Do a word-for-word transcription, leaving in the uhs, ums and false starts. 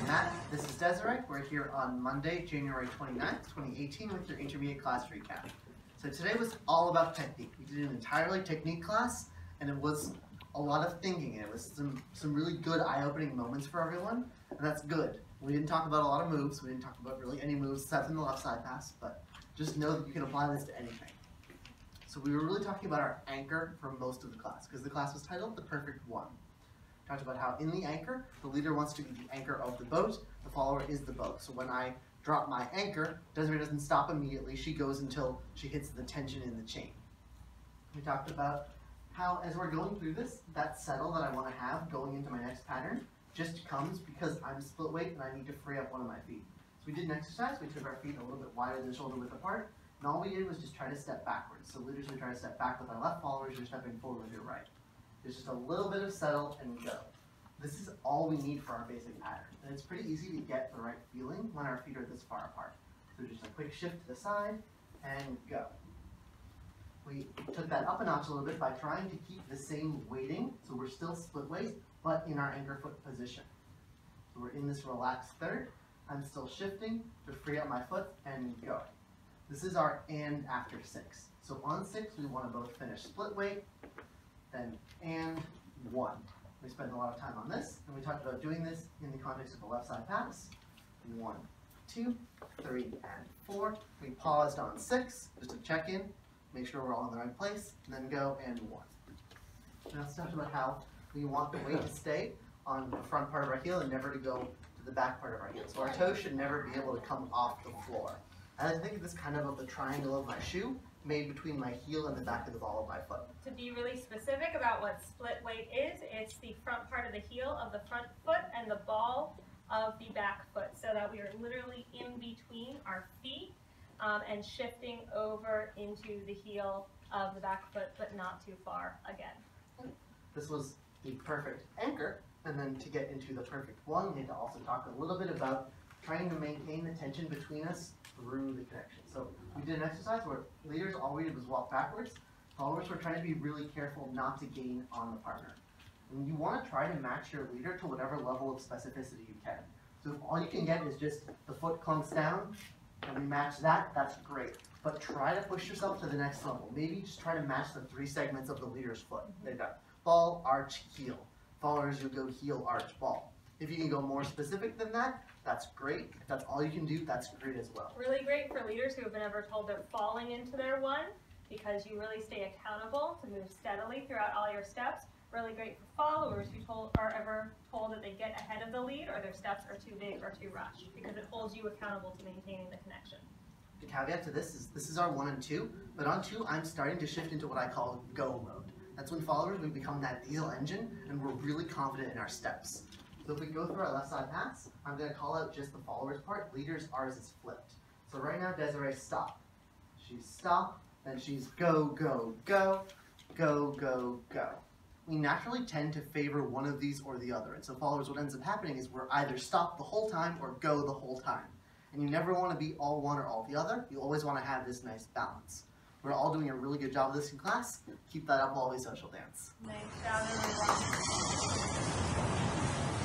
Matt, this is Desiree. We're here on Monday, January twenty-ninth, twenty eighteen with your intermediate class recap. So today was all about technique. We did an entirely technique class, and it was a lot of thinking. It was some, some really good eye-opening moments for everyone, and that's good. We didn't talk about a lot of moves. We didn't talk about really any moves except in the left side pass, but just know that you can apply this to anything. So we were really talking about our anchor for most of the class, because the class was titled The Perfect One. We talked about how in the anchor, the leader wants to be the anchor of the boat, the follower is the boat. So when I drop my anchor, Desiree doesn't stop immediately, she goes until she hits the tension in the chain. We talked about how, as we're going through this, that settle that I want to have going into my next pattern just comes because I'm split weight and I need to free up one of my feet. So we did an exercise, we took our feet a little bit wider than shoulder width apart, and all we did was just try to step backwards. So leaders would try to step back with our left, followers you're stepping forward with your right. There's just a little bit of settle and go. This is all we need for our basic pattern. And it's pretty easy to get the right feeling when our feet are this far apart. So just a quick shift to the side and go. We took that up a notch a little bit by trying to keep the same weighting, so we're still split weight, but in our anchor foot position. So we're in this relaxed third. I'm still shifting to free up my foot and go. This is our and after six. So on six, we want to both finish split weight, then and one. We spent a lot of time on this, and we talked about doing this in the context of a left side pass. One, two, three, and four. We paused on six, just to check in, make sure we're all in the right place, and then go and one. Now let's talk about how we want the weight to stay on the front part of our heel and never to go to the back part of our heel. So our toes should never be able to come off the floor. And I think of this kind of of the triangle of my shoe made between my heel and the back of the ball of my foot. To be really specific about what split weight is, it's the front part of the heel of the front foot and the ball of the back foot, so that we are literally in between our feet um, and shifting over into the heel of the back foot, but not too far again. This was the perfect anchor, and then to get into the perfect one, we need to also talk a little bit about trying to maintain the tension between us through the connection. So we did an exercise where leaders, all we did was walk backwards. Followers were trying to be really careful not to gain on the partner. And you want to try to match your leader to whatever level of specificity you can. So if all you can get is just the foot clumps down, and we match that, that's great. But try to push yourself to the next level. Maybe just try to match the three segments of the leader's foot. They've got ball, arch, heel. Followers, you go heel, arch, ball. If you can go more specific than that, that's great. If that's all you can do, that's great as well. Really great for leaders who have been ever told they're falling into their one, because you really stay accountable to move steadily throughout all your steps. Really great for followers who told, are ever told that they get ahead of the lead or their steps are too big or too rushed, because it holds you accountable to maintaining the connection. The caveat to this is this is our one and two, but on two, I'm starting to shift into what I call go mode. That's when followers, we become that diesel engine and we're really confident in our steps. So if we go through our left side pass, I'm going to call out just the followers part. Leaders, ours is flipped. So right now, Desiree, stop. She's stop, then she's go, go, go, go, go, go. We naturally tend to favor one of these or the other. And so followers, what ends up happening is we're either stop the whole time or go the whole time. And you never want to be all one or all the other. You always want to have this nice balance. We're all doing a really good job of this in class. Keep that up while we social dance. Nice job, everyone.